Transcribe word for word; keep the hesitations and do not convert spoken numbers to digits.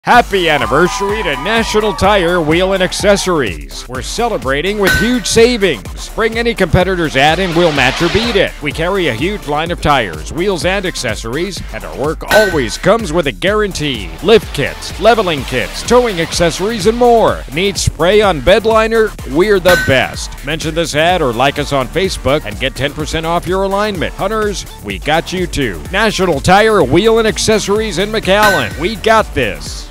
Happy anniversary to National Tire Wheel and Accessories. We're celebrating with huge savings. Bring any competitor's ad and we'll match or beat it. We carry a huge line of tires, wheels, and accessories, and our work always comes with a guarantee. Lift kits, leveling kits, towing accessories, and more. Need spray on bed liner? We're the best. Mention this ad or like us on Facebook and get ten percent off your alignment. Hunters, we got you too. National Tire Wheel and Accessories in McAllen. We got this.